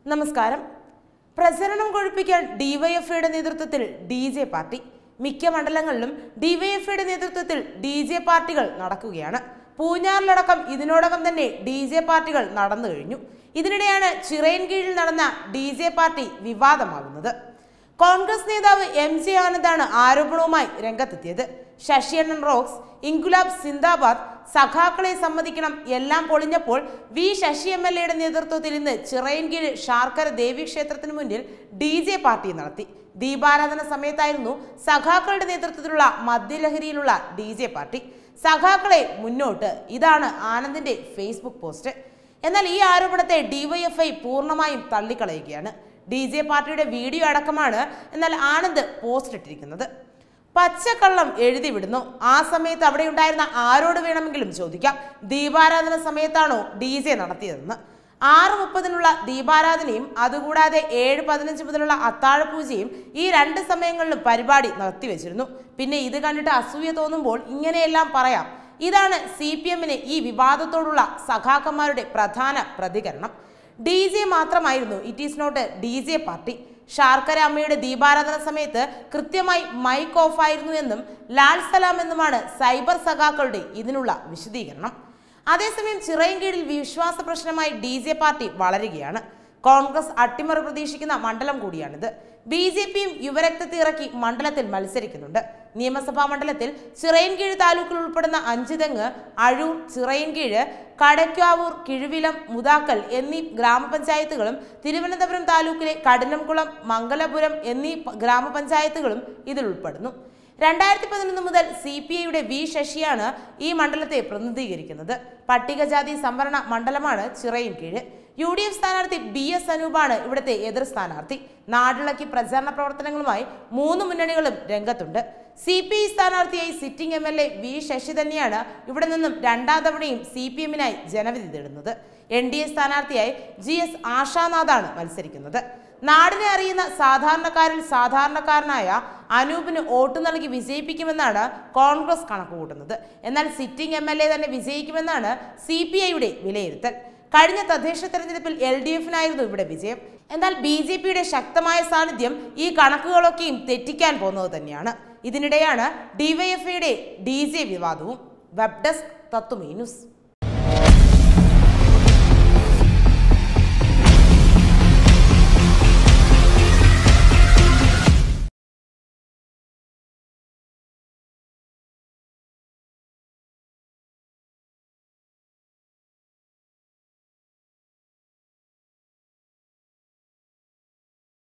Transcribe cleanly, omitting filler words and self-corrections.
നമസ്കാരം. പ്രചരണം കൊഴുപ്പിക്കാൻ ഡിവൈഎഫ്ഐയുടെ നേതൃത്വത്തിൽ ഡിജെ പാർട്ടി. മിക്ക മണ്ഡലങ്ങളിലും ഡിവൈഎഫ്ഐയുടെ നേതൃത്വത്തിൽ ഡിജെ പാർട്ടികൾ നടക്കുകയാണ്. പൂഞ്ഞാറിലടക്കം ഇതിനോടകം തന്നെ ഡിജെ പാർട്ടികൾ നടന്നു കഴിഞ്ഞു. ഇതിനിടെയാണ് ചിറയൻകീഴിൽ നടന്ന ഡിജെ പാർട്ടി വിവാദമാകുന്നത്. കോൺഗ്രസ് നേതാവ് എം.ജെ. ആനന്ദാണ് ആരോപണവുമായി രംഗത്തെത്തിയത്. ശശിയണ്ണൻ റോക്സ്, ഇൻകുലാബ് സിന്ദാബാദ്, സഖാക്കളെ സമ്മതിക്കണം, എല്ലാം പൊളിഞ്ഞപ്പോൾ വി ശശി എം.എൽ.എയുടെ നേതൃത്വത്തിൽ ഇന്ന് ചിറയൻകീഴ് ശാർക്കര ദേവി ക്ഷേത്രത്തിന് മുന്നിൽ ഡിജെ പാർട്ടി നടത്തി. ദീപാരാധന സമയത്തായിരുന്നു സഖാക്കളുടെ നേതൃത്വത്തിലുള്ള മദ്യലഹരിയിലുള്ള ഡിജെ പാർട്ടി. സഖാക്കളെ മുന്നോട്ട്, ഇതാണ് ആനന്ദിന്റെ ഫേസ്ബുക്ക് പോസ്റ്റ്. എന്നാൽ ഈ ആരോപണത്തെ ഡിവൈഎഫ്ഐ പൂർണ്ണമായും തള്ളിക്കളയുകയാണ്. ഡിജെ പാർട്ടിയുടെ വീഡിയോ അടക്കമാണ് എന്നാൽ ആനന്ദ് പോസ്റ്റ് ഇട്ടിരിക്കുന്നത്. പച്ചക്കള്ളം എഴുതി വിടുന്നു. ആ സമയത്ത് അവിടെ ഉണ്ടായിരുന്ന ആരോട് വേണമെങ്കിലും ചോദിക്കാം, ദീപാരാധന സമയത്താണോ ഡിജെ നടത്തിയതെന്ന്. 6:30 ദീപാരാധനയും അതുകൂടാതെ 7:15 മുതലുള്ള അത്താഴപൂജയും ഈ രണ്ട് സമയങ്ങളിലും പരിപാടി നിർത്തിവെച്ചിരുന്നു. പിന്നെ ഇത് കണ്ടിട്ട് അസൂയ തോന്നുമ്പോൾ ഇങ്ങനെയെല്ലാം പറയാം. ഇതാണ് CPM-ന് ഈ വിവാദത്തോടുള്ള സഖാക്കന്മാരുടെ പ്രധാന പ്രതികരണം. ഡിജെ മാത്രമായിരുന്നു, it is not DJ party. Sarkara അമ്മയുടെ ദീപാരാധന സമയത്ത് കൃത്യമായി മൈക്ക് ഓഫ് ആയിരുന്നു എന്നും ലാൽ സലാം എന്നുമാണ് സൈബർ സഖാക്കളുടെ ഇതിനുള്ള വിശദീകരണം. അതേസമയം ചിറയൻകീഴിൽ വിശ്വാസ പ്രശ്നമായി ഡിജെ പാർട്ടി വളരുകയാണ്. കോൺഗ്രസ് അട്ടിമറി പ്രതീക്ഷിക്കുന്ന മണ്ഡലം കൂടിയാണിത്. BJP-യും യുവരക്തത്തെ ഇറക്കി മണ്ഡലത്തിൽ മത്സരിക്കുന്നുണ്ട്. നിയമസഭാ മണ്ഡലത്തിൽ ചിറയൻകീഴ് താലൂക്കിൽ ഉൾപ്പെടുന്ന 5 തെങ്ങ്, അഴൂർ, ചിറയൻകീഴ്, കടയ്ക്കാവൂർ, കിഴുവിലം, മുതാക്കൽ എന്നീ ഗ്രാമപഞ്ചായത്തുകളും തിരുവനന്തപുരം താലൂക്കിലെ കഠിനംകുളം, മംഗലപുരം എന്നീ ഗ്രാമപഞ്ചായത്തുകളും ഇതിൽ ഉൾപ്പെടുന്നു. 2011 മുതൽ CPI-യുടെ വി ശശിയാണ് ഈ മണ്ഡലത്തെ പ്രതിനിധീകരിക്കുന്നത്. പട്ടികജാതി സംവരണ മണ്ഡലമാണ് ചിറയൻകീഴ്. UDF സ്ഥാനാർത്ഥി BS അനൂപാണ് ഇവിടുത്തെ എതിർ സ്ഥാനാർത്ഥി. നാടിളക്കി പ്രചാരണ പ്രവർത്തനങ്ങളുമായി 3 മുന്നണികളും രംഗത്തുണ്ട്. CPI സ്ഥാനാർത്ഥിയായി സിറ്റിംഗ് MLA വി ശശി തന്നെയാണ് ഇവിടെ നിന്നും 2ാം തവണയും CPM-നായി ജനവിധി തേടുന്നത്. NDA സ്ഥാനാർത്ഥിയായി GS ആശാനാഥാണ് മത്സരിക്കുന്നത്. നാടിനെ അറിയുന്ന സാധാരണക്കാരിൽ സാധാരണക്കാരനായ അനൂപിന് വോട്ട് നൽകി വിജയിപ്പിക്കുമെന്നാണ് കോൺഗ്രസ് കണക്കുകൂട്ടുന്നത്. എന്നാൽ സിറ്റിംഗ് MLA തന്നെ വിജയിക്കുമെന്നാണ് CPI-യുടെ വിലയിരുത്തൽ. കഴിഞ്ഞ തദ്ദേശ തെരഞ്ഞെടുപ്പിൽ LDF-നായിരുന്നു ഇവിടെ വിജയം. എന്നാൽ BJP-യുടെ ശക്തമായ സാന്നിധ്യം ഈ കണക്കുകളൊക്കെയും തെറ്റിക്കാൻ പോകുന്നത് തന്നെയാണ്. ഇതിനിടെയാണ് ഡിവൈഎഫ്ഐയുടെ ഡിജെ വിവാദവും. Web desk Tatwamayi news.